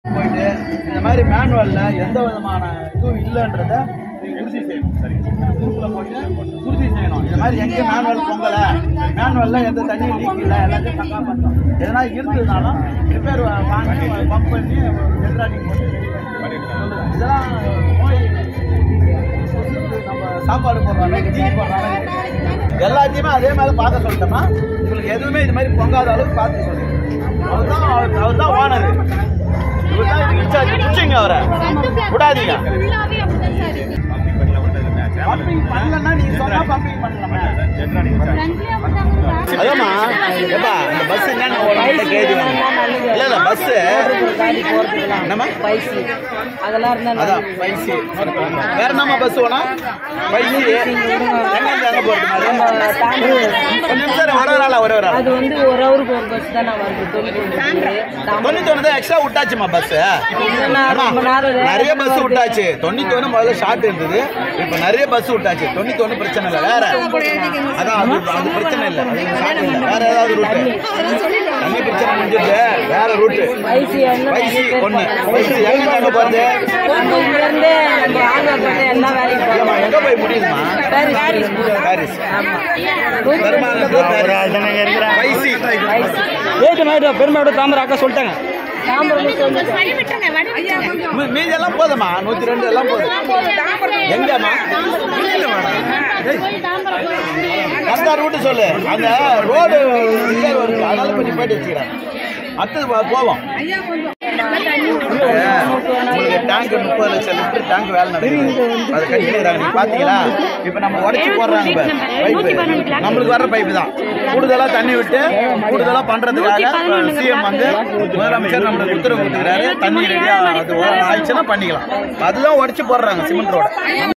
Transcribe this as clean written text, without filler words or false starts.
போயிட்டு இந்த மாதிரி மேனுவல்ல எந்த விதமான இதுவும் இல்லைன்றத உறுதி செய்யணும். சரி, குரூப்ல போட்டு உறுதி செய்யணும். இந்த மாதிரி எங்கேயும் மேனுவல் பொங்கல, மேனுவல்ல எந்த தண்ணியும் லீக் இல்லை, எல்லாத்தையும் தக்கா பண்ணோம். எதனா இருந்ததுனாலும் ரிப்பேர் வாங்கி பம்ப் பண்ணி ஹைட்ராலிக் போட்டு இதெல்லாம் நோய் நம்ம சாப்பாடு போடுறாங்க, தீனி போடுறாங்க, எல்லாத்தையுமே அதே மாதிரி பார்க்க சொல்லிட்டோம்னா உங்களுக்கு எதுவுமே இது மாதிரி பொங்காத அளவுக்கு பார்த்து சொல்லுங்க. அவர் தான் ஓனர். அவரை விடாதீங்க. பம்பிங் பண்ணலன்னா நீங்க சொன்னா பம்பிங் பண்ணலாமா? அதாம்மா, ஏப்பா இந்த பஸ் என்னன்னு ஒரு கேள்வி. இல்ல இல்ல பஸ் என்னம்மா அதெல்லாம் இருந்தா அதான் பைசி. வேற என்னம்மா பஸ் வேணும்? பைசி எங்க போறது? ஒரு அது வந்து ஒரு ஹவருக்கு ஒரு பஸ் தான் வருது. 91 தான் எக்ஸ்ட்ரா விட்டாச்சுமா பஸ். நிறைய பஸ் விட்டாச்சு. 91 முதல்ல ஷார்ட் இருந்தது, இப்ப நிறைய பஸ் விட்டாச்சு. 91 பிரச்சனை இல்லை. வேற அதான் அது பிரச்சனை இல்லை, வேற ஏதாவது ரூட் தண்ணி பிரச்சனை முடிஞ்சது. வேற ரூட் பைசி ஒண்ணு. பைசி எங்க போறது? எங்க போய் முடியுதுமா? பாரிஸ் பெருமையோட தாமரை அக்கா சொல்லிட்டாங்க. மீதி எல்லாம் போதுமா? 102 எல்லாம் போதும். எங்கம்மா கரெக்டா ரூட்டு சொல்லு. அந்த ரோடு அதனால கொஞ்சம் போயிட்டு வச்சுக்கிறேன். அடுத்தது போவோம். உங்களுக்கு டேங்க் 30 லட்சம் லிட்டர் டேங்க் வேலை நடக்குது. அதை கட்டிக்கிறாங்க. நீங்க பாத்தீங்களா? இப்ப நம்ம உடச்சி போடுறாங்க பைப்பு. நம்மளுக்கு வர்ற பைப்பு தான் கூடுதலா தண்ணி விட்டு கூடுதலா பண்றதுக்காக சிஎம் வந்து முதலமைச்சர் நம்மளுக்கு உத்தரவு கொடுத்துக்கிறாரு. தண்ணி ரெடியா அது ஆயிடுச்சுன்னா பண்ணிக்கலாம். அதுதான் உடச்சி போடுறாங்க சிமெண்ட் ரோட.